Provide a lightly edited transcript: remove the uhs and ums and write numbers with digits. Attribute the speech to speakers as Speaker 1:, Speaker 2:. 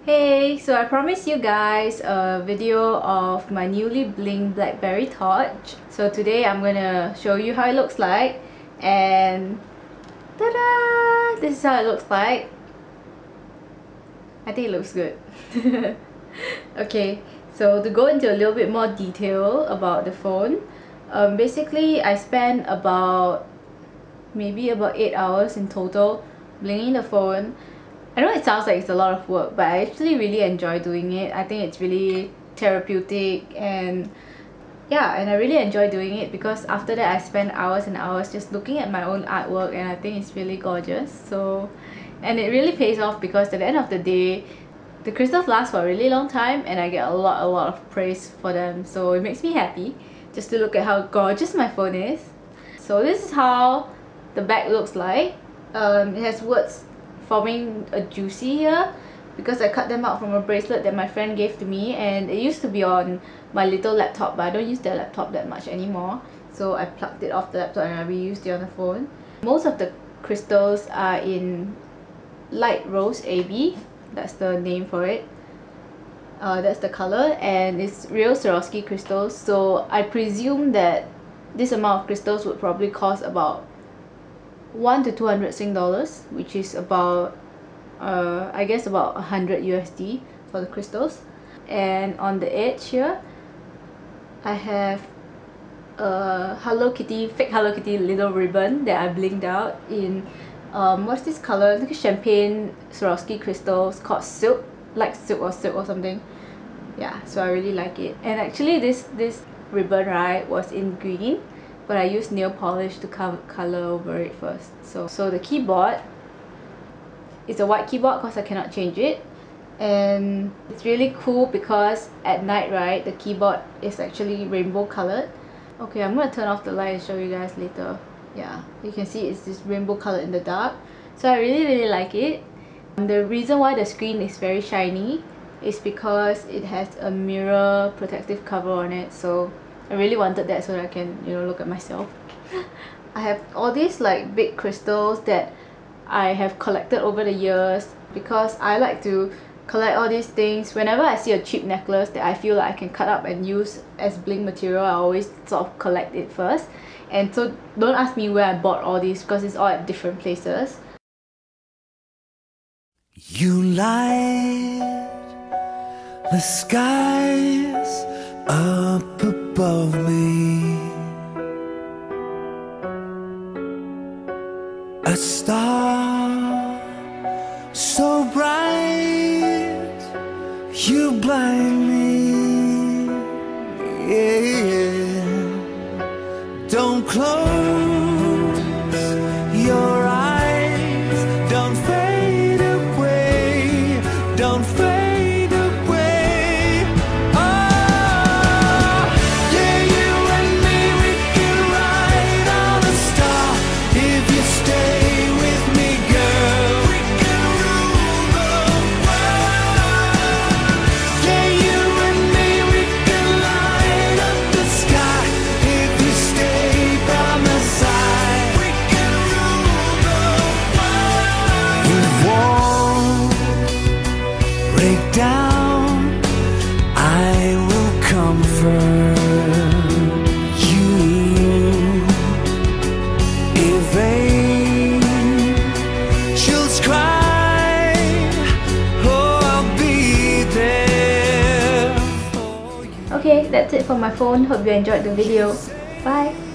Speaker 1: Hey, so I promised you guys a video of my newly blinged blackberry torch. So today I'm gonna show you how it looks like, and ta-da! This is how it looks like. I think it looks good. Okay, so to go into a little bit more detail about the phone, basically I spent maybe about 8 hours in total blinging the phone. I know it sounds like it's a lot of work, but I actually really enjoy doing it. I think it's really therapeutic, and yeah, and I really enjoy doing it because after that I spend hours and hours just looking at my own artwork, and I think it's really gorgeous. So, and it really pays off because at the end of the day, the crystals last for a really long time and I get a lot of praise for them. So it makes me happy just to look at how gorgeous my phone is. So this is how the back looks like. It has words forming a juicy here because I cut them out from a bracelet that my friend gave to me, and it used to be on my little laptop, but I don't use that laptop that much anymore, so I plucked it off the laptop and I reused it on the phone. Most of the crystals are in light rose AB, that's the name for it. That's the color, and it's real Swarovski crystals, so I presume that this amount of crystals would probably cost about 1 to 200 Sing dollars, which is about I guess about 100 USD for the crystals. And on the edge here I have a fake Hello Kitty little ribbon that I blinged out in what's this color? Like a champagne Swarovski crystals called silk, like silk or something. Yeah, so I really like it. And actually this ribbon, right, was in green, but I used nail polish to color over it first. So the keyboard is a white keyboard because I cannot change it, and it's really cool because at night, right, the keyboard is actually rainbow colored. Okay, I'm gonna turn off the light and show you guys later. Yeah, you can see it's this rainbow color in the dark, so I really like it. The reason why the screen is very shiny is because it has a mirror protective cover on it, so I really wanted that so that I can, you know, look at myself. I have all these like big crystals that I have collected over the years because I like to collect all these things. Whenever I see a cheap necklace that I feel like I can cut up and use as bling material, I always sort of collect it first. And so don't ask me where I bought all these because it's all at different places.
Speaker 2: You light the skies up above me, a star so bright you blind me, yeah. Don't close your eyes, don't fade away, don't fade away. Oh, yeah, you and me, we can ride on a star. If you stay with me, girl, we can rule the world. Yeah, you and me, we can light up the sky. If you stay by my side, we can rule the world. If walls break down, I will comfort you. If angels cry, oh, I'll be there for you.
Speaker 1: Okay, that's it for my phone. Hope you enjoyed the video. Bye!